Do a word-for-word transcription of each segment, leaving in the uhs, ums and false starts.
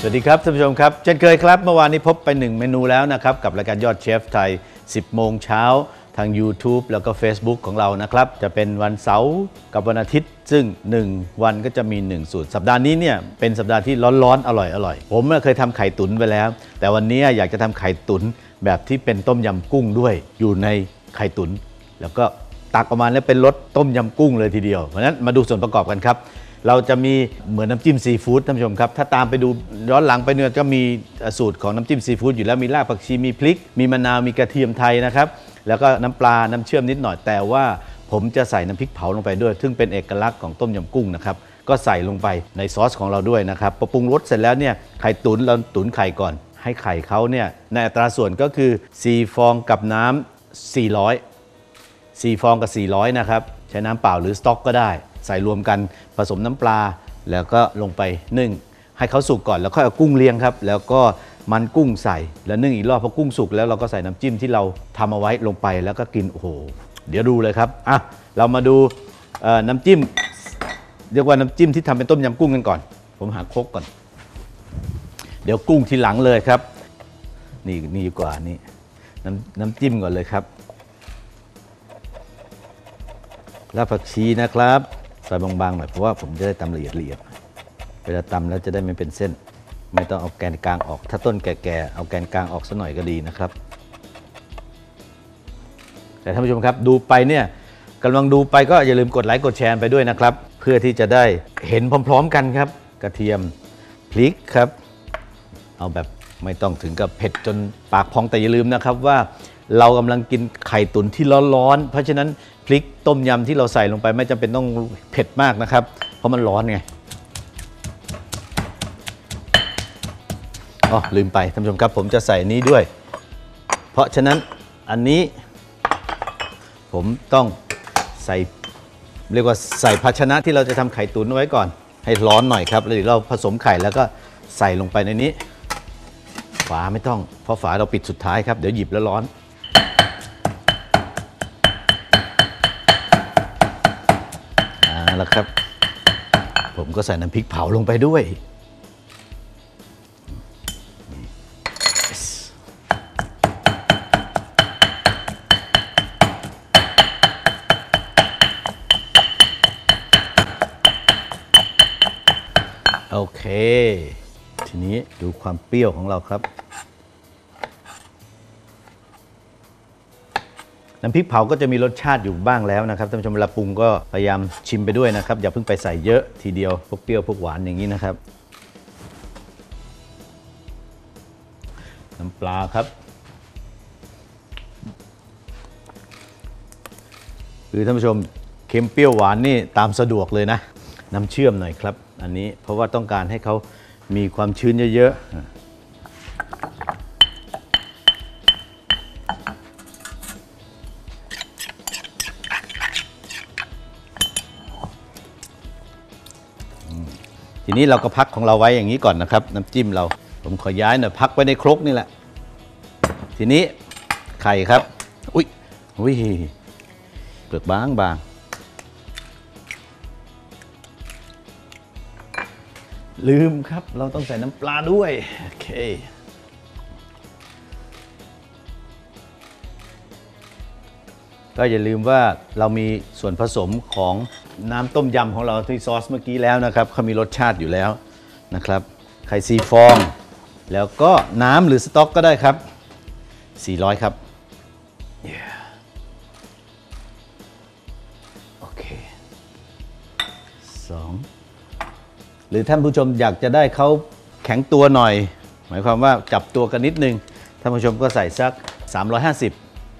วัสดีครับท่านผู้ชมครับเช่นเคยครับเมื่อวานนี้พบไปหนึ่งเมนูแล้วนะครับกับรายการยอดเชฟไทยสิบโมงเช้าทาง YouTube แล้วก็ Facebook ของเรานะครับจะเป็นวันเสาร์กับวันอาทิตย์ซึ่งหนึ่งวันก็จะมีหนึ่งสูตรสัปดาห์นี้เนี่ยเป็นสัปดาห์ที่ร้อนๆอร่อยๆผมเคยทำไข่ตุ๋นไปแล้วแต่วันนี้อยากจะทำไข่ตุ๋นแบบที่เป็นต้มยำกุ้งด้วยอยู่ในไข่ตุ๋นแล้วก็ตักออกมาแล้วเป็นรสต้มยำกุ้งเลยทีเดียวเพราะฉะนั้นมาดูส่วนประกอบกันครับเราจะมีเหมือนน้ำจิ้มซีฟู้ดท่านผู้ชมครับถ้าตามไปดูย้อนหลังไปเนี่ยก็มีสูตรของน้ำจิ้มซีฟู้ดอยู่แล้วมีรากผักชีมีพริกมีมะนาวมีกระเทียมไทยนะครับแล้วก็น้ำปลาน้ำเชื่อมนิดหน่อยแต่ว่าผมจะใส่น้ำพริกเผาลงไปด้วยซึ่งเป็นเอกลักษณ์ของต้มยำกุ้งนะครับก็ใส่ลงไปในซอสของเราด้วยนะครับพอปรุงรสเสร็จแล้วเนี่ยไข่ตุ๋นเราตุ๋นไข่ก่อนให้ไข่เขาเนี่ยในอัตราส่วนก็คือสี่ฟองกับน้ำสี่ร้อย สี่ฟองกับสี่ร้อยนะครับใช้น้ำเปล่าหรือสต๊อกก็ได้ใส่รวมกันผสมน้ำปลาแล้วก็ลงไปนึ่งให้เขาสุกก่อนแล้วค่อยเอากุ้งเลี้ยงครับแล้วก็มันกุ้งใส่แล้วนึ่งอีกรอบพอกุ้งสุกแล้วเราก็ใส่น้ำจิ้มที่เราทำเอาไว้ลงไปแล้วก็กินโอ้โหเดี๋ยวดูเลยครับอ่ะเรามาดูน้ำจิ้มเรียกว่าน้ำจิ้มที่ทำเป็นต้มยำกุ้งกันก่อนผมหาครกก่อนเดี๋ยวกุ้งทีหลังเลยครับนี่นี่ดีกว่านี่น้ำน้ำจิ้มก่อนเลยครับรากผักชีนะครับใส่บางๆหน่อยเพราะว่าผมจะได้ตำละเอียดละเอียดเวลาตำแล้วจะได้ไม่เป็นเส้นไม่ต้องเอาแกนกลางออกถ้าต้นแก่ๆเอาแกนกลางออกสักหน่อยก็ดีนะครับแต่ท่านผู้ชมครับดูไปเนี่ยกำลังดูไปก็อย่าลืมกดไลค์กดแชร์ไปด้วยนะครับเพื่อที่จะได้เห็นพร้อมๆกันครับกระเทียมพริกครับเอาแบบไม่ต้องถึงกับเผ็ดจนปากพองแต่อย่าลืมนะครับว่าเรากำลังกินไข่ตุ๋นที่ร้อนๆเพราะฉะนั้นพริกต้มยำที่เราใส่ลงไปไม่จำเป็นต้องเผ็ดมากนะครับเพราะมันร้อนไงอ๋อลืมไปท่านผู้ชมครับผมจะใส่นี้ด้วยเพราะฉะนั้นอันนี้ผมต้องใส่เรียกว่าใส่ภาชนะที่เราจะทำไข่ตุ๋นไว้ก่อนให้ร้อนหน่อยครับแล้วเดี๋ยวเราผสมไข่แล้วก็ใส่ลงไปในนี้ฝาไม่ต้องเพราะฝาเราปิดสุดท้ายครับเดี๋ยวหยิบแล้วร้อนแล้วครับผมก็ใส่น้ำพริกเผาลงไปด้วยโอเคทีนี้ดูความเปรี้ยวของเราครับน้ำพริกเผาก็จะมีรสชาติอยู่บ้างแล้วนะครับท่านผู้ชมเวลาปรุงก็พยายามชิมไปด้วยนะครับอย่าเพิ่งไปใส่เยอะทีเดียวพวกเปรี้ยวพวกหวานอย่างนี้นะครับน้ำปลาครับคือท่านผู้ชมเค็มเปรี้ยวหวานนี่ตามสะดวกเลยนะน้ำเชื่อมหน่อยครับอันนี้เพราะว่าต้องการให้เขามีความชื้นเยอะๆทีนี้เราก็พักของเราไว้อย่างนี้ก่อนนะครับน้ำจิ้มเราผมขอย้ายหน่อยพักไว้ในครกนี่แหละทีนี้ไข่ครับอุ้ยอุ้ยเปลือกบางบางลืมครับเราต้องใส่น้ำปลาด้วยโอเคก็อย่าลืมว่าเรามีส่วนผสมของน้ำต้มยำของเราที่ซอสเมื่อกี้แล้วนะครับเขามีรสชาติอยู่แล้วนะครับไข่สี่ฟองแล้วก็น้ำหรือสต๊อกก็ได้ครับสี่ร้อยครับ yeah. โอเคสองหรือท่านผู้ชมอยากจะได้เขาแข็งตัวหน่อยหมายความว่าจับตัวกันนิดนึงท่านผู้ชมก็ใส่สักสามร้อยห้าสิบ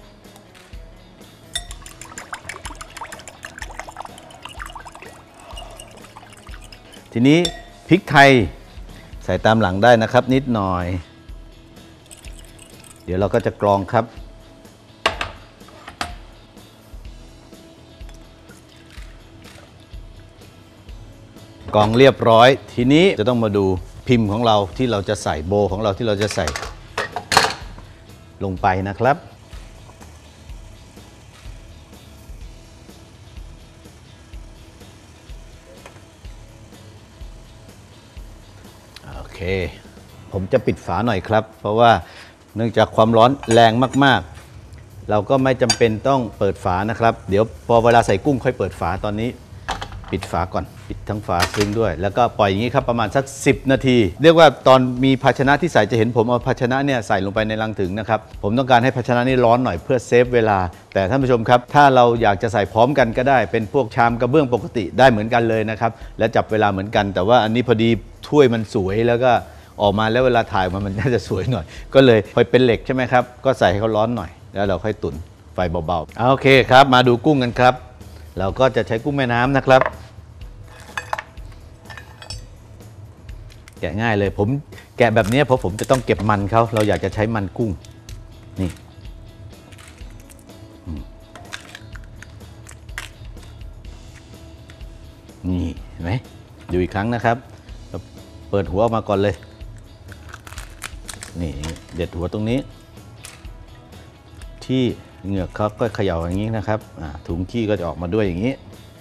ทีนี้พริกไทยใส่ตามหลังได้นะครับนิดหน่อยเดี๋ยวเราก็จะกรองครับกรองเรียบร้อยทีนี้จะต้องมาดูพิมพ์ของเราที่เราจะใส่โบของเราที่เราจะใส่ลงไปนะครับ โอเคผมจะปิดฝาหน่อยครับเพราะว่าเนื่องจากความร้อนแรงมากๆเราก็ไม่จำเป็นต้องเปิดฝานะครับเดี๋ยวพอเวลาใส่กุ้งค่อยเปิดฝาตอนนี้ปิดฝาก่อนปิดทั้งฝาซึ้งด้วยแล้วก็ปล่อยอย่างนี้ครับประมาณสักสิบนาทีเรียกว่าตอนมีภาชนะที่ใส่จะเห็นผมเอาภาชนะเนี่ยใส่ลงไปในลังถึงนะครับผมต้องการให้ภาชนะนี้ร้อนหน่อยเพื่อเซฟเวลาแต่ท่านผู้ชมครับถ้าเราอยากจะใส่พร้อมกันก็ได้เป็นพวกชามกระเบื้องปกติได้เหมือนกันเลยนะครับและจับเวลาเหมือนกันแต่ว่าอันนี้พอดีถ้วยมันสวยแล้วก็ออกมาแล้วเวลาถ่ายมันมันน่าจะสวยหน่อยก็เลยพอเป็นเหล็กใช่ไหมครับก็ใส่ให้เขาร้อนหน่อยแล้วเราค่อยตุ๋นไฟเบาๆโอเคครับมาดูกุ้งกันครับเราก็จะใช้กุ้งแม่น้ำนะครับแกะง่ายเลยผมแกะแบบนี้เพราะผมจะต้องเก็บมันเขาเราอยากจะใช้มันกุ้งนี่นี่เห็นไหมดูอีกครั้งนะครับเปิดหัวออกมาก่อนเลยนี่เด็ดหัวตรงนี้ที่เหงือกเขาก็เขย่าอย่างนี้นะครับถุงขี้ก็จะออกมาด้วยอย่างนี้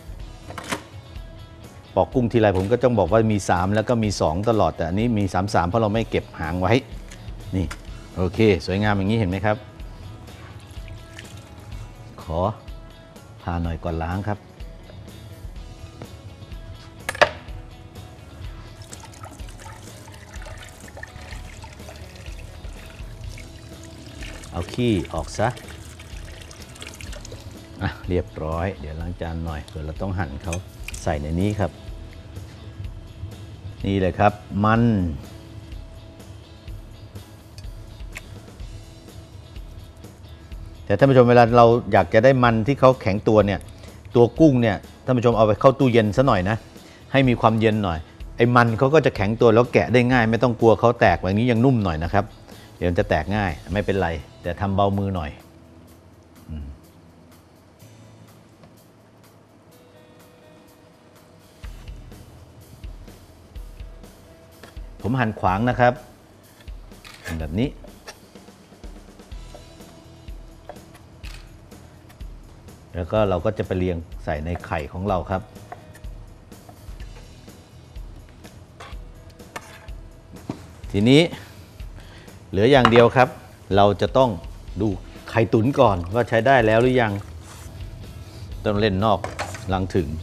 ปอกกุ้งทีไรผมก็ต้องบอกว่ามีสามแล้วก็มีสองตลอดแต่อันนี้มีสาม สามเพราะเราไม่เก็บหางไว้นี่โอเคสวยงามอย่างนี้เห็นไหมครับขอพาหน่อยก่อนล้างครับเอาขี้ออกซะอ่ะเรียบร้อยเดี๋ยวล้างจานหน่อยเดี๋ยวเราต้องหั่นเขาใส่ในนี้ครับนี่เลยครับมันแต่ท่านผู้ชมเวลาเราอยากจะได้มันที่เขาแข็งตัวเนี่ยตัวกุ้งเนี่ยท่านผู้ชมเอาไปเข้าตู้เย็นซะหน่อยนะให้มีความเย็นหน่อยไอ้มันเขาก็จะแข็งตัวแล้วแกะได้ง่ายไม่ต้องกลัวเขาแตกแบบนี้ยังนุ่มหน่อยนะครับเดี๋ยวจะแตกง่ายไม่เป็นไรแต่ทำเบามือหน่อยผมหั่นขวางนะครับแบบนี้แล้วก็เราก็จะไปเรียงใส่ในไข่ของเราครับทีนี้เหลืออย่างเดียวครับเราจะต้องดูไข่ตุ๋นก่อนว่าใช้ได้แล้วหรือยังต้องเล่นนอกลังถึง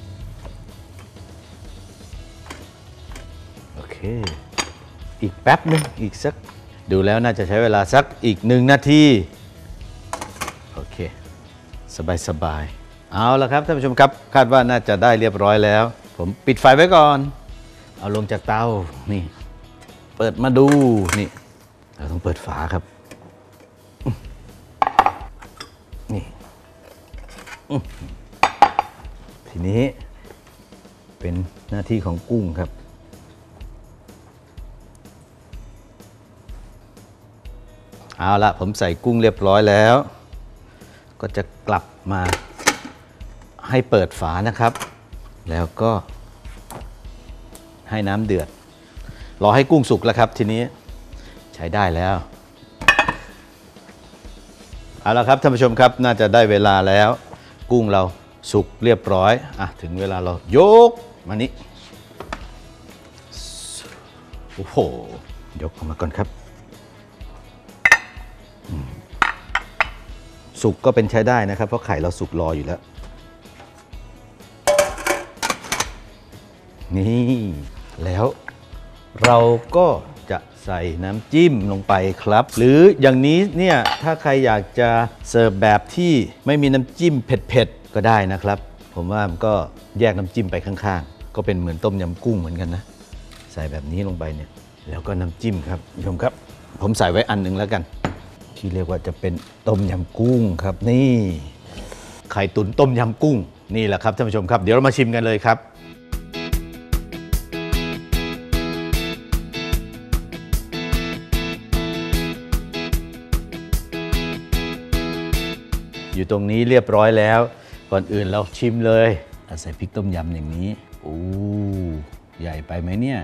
โอเคอีกแป๊บนึงอีกสักดูแล้วน่าจะใช้เวลาสักอีกหนึ่งนาทีโอเคสบายสบายเอาละครับท่านผู้ชมครับคาดว่าน่าจะได้เรียบร้อยแล้วผมปิดไฟไว้ก่อนเอาลงจากเตานี่เปิดมาดูนี่เราต้องเปิดฝาครับนี่ทีนี้เป็นหน้าที่ของกุ้งครับเอาละผมใส่กุ้งเรียบร้อยแล้วก็จะกลับมาให้เปิดฝานะครับแล้วก็ให้น้ำเดือดรอให้กุ้งสุกแล้วครับทีนี้ใช้ได้แล้วเอาละครับท่านผู้ชมครับน่าจะได้เวลาแล้วกุ้งเราสุกเรียบร้อยอ่ะถึงเวลาเรายกมานี้โอ้โหยกออกมาก่อนครับสุกก็เป็นใช้ได้นะครับเพราะไข่เราสุกรออยู่แล้วนี่แล้วเราก็จะใส่น้ำจิ้มลงไปครับหรืออย่างนี้เนี่ยถ้าใครอยากจะเสิร์ฟแบบที่ไม่มีน้ำจิ้มเผ็ดๆก็ได้นะครับผมว่ามันก็แยกน้ำจิ้มไปข้างๆก็เป็นเหมือนต้มยำกุ้งเหมือนกันนะใส่แบบนี้ลงไปเนี่ยแล้วก็น้ำจิ้มครับผู้ชมครับผมใส่ไว้อันหนึ่งแล้วกันที่เรียกว่าจะเป็นต้มยำกุ้งครับนี่ไข่ตุ๋นต้มยำกุ้งนี่แหละครับท่านผู้ชมครับเดี๋ยวเรามาชิมกันเลยครับอยู่ตรงนี้เรียบร้อยแล้วก่อนอื่นเราชิมเลยใส่พริกต้มยำอย่างนี้โอ้ใหญ่ไปไหมเนี่ย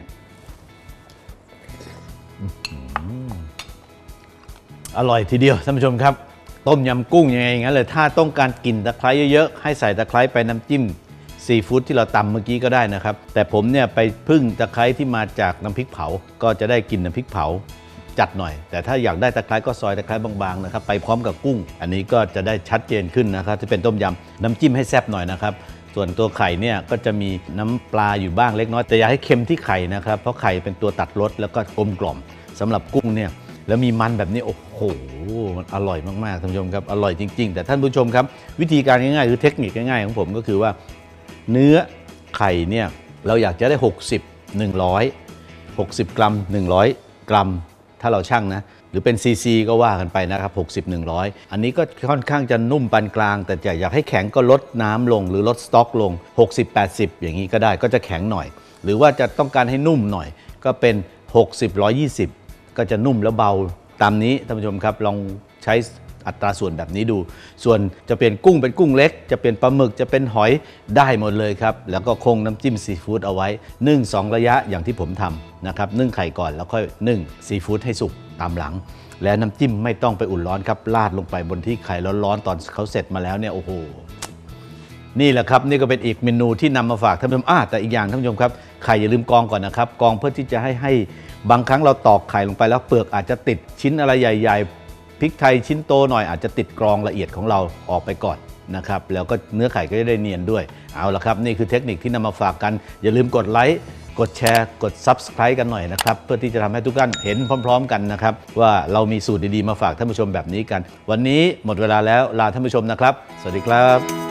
อร่อยทีเดียวท่านผู้ชมครับต้มยำกุ้งยังไงอย่างนั้นเลยถ้าต้องการกลิ่นตะไคร้เยอะๆให้ใส่ตะไคร้ไปน้ำจิ้มซีซีฟู้ดที่เราตำเมื่อกี้ก็ได้นะครับแต่ผมเนี่ยไปพึ่งตะไคร้ที่มาจากน้ำพริกเผาก็จะได้กลิ่นน้ำพริกเผาจัดหน่อยแต่ถ้าอยากได้ตะไคร้ก็ซอยตะไคร้บางๆนะครับไปพร้อมกับกุ้งอันนี้ก็จะได้ชัดเจนขึ้นนะครับจะเป็นต้มยำน้ำจิ้มให้แซ่บหน่อยนะครับส่วนตัวไข่เนี่ยก็จะมีน้ำปลาอยู่บ้างเล็กน้อยแต่อย่าให้เค็มที่ไข่นะครับเพราะไข่เป็นตัวตัดรสแล้วก็กลมกล่อมสำหรับกุ้งเนี่ยแล้วมีมันแบบนี้โอ้โหมันอร่อยมากๆท่านผู้ชมครับอร่อยจริงๆแต่ท่านผู้ชมครับวิธีการง่ายๆคือเทคนิคง่ายๆของผมก็คือว่าเนื้อไข่เนี่ยเราอยากจะได้หกสิบ หนึ่งร้อย หกสิบกรัมหนึ่งร้อยกรัมถ้าเราชั่งนะหรือเป็นซีซีก็ว่ากันไปนะครับหกสิบ หนึ่งร้อยอันนี้ก็ค่อนข้างจะนุ่มปานกลางแต่อยากให้แข็งก็ลดน้ำลงหรือลดสต๊อกลงหกสิบ แปดสิบอย่างนี้ก็ได้ก็จะแข็งหน่อยหรือว่าจะต้องการให้นุ่มหน่อยก็เป็นหกสิบ หนึ่งร้อยยี่สิบก็จะนุ่มแล้วเบาตามนี้ท่านผู้ชมครับลองใช้อัตราส่วนแบบนี้ดูส่วนจะเป็นกุ้งเป็นกุ้งเล็กจะเป็นปลาหมึกจะเป็นหอยได้หมดเลยครับแล้วก็คงน้ำจิ้มซีฟู้ดเอาไว้นึ่งสองระยะอย่างที่ผมทำนะครับนึ่งไข่ก่อนแล้วค่อยนึ่งซีฟู้ดให้สุกตามหลังและน้ำจิ้มไม่ต้องไปอุ่นร้อนครับราดลงไปบนที่ไข่ร้อนๆตอนเขาเสร็จมาแล้วเนี่ยโอ้โหนี่แหละครับนี่ก็เป็นอีกเมนูที่นำมาฝากท่านผู้ชมอ่าแต่อีกอย่างท่านผู้ชมครับไข่อย่าลืมกรองก่อนนะครับกรองเพื่อที่จะให้ให้บางครั้งเราตอกไข่ลงไปแล้วเปลือกอาจจะติดชิ้นอะไรใหญ่ๆพริกไทยชิ้นโตหน่อยอาจจะติดกรองละเอียดของเราออกไปก่อนนะครับแล้วก็เนื้อไข่ก็จะได้เนียนด้วยเอาละครับนี่คือเทคนิคที่นำมาฝากกันอย่าลืมกดไลค์กดแชร์กด ซับสไครบ์ กันหน่อยนะครับเพื่อที่จะทำให้ทุกท่านเห็นพร้อมๆกันนะครับว่าเรามีสูตรดีๆมาฝากท่านผู้ชมแบบนี้กันวันนี้หมดเวลาแล้วลาท่านผู้ชมนะครับสวัสดีครับ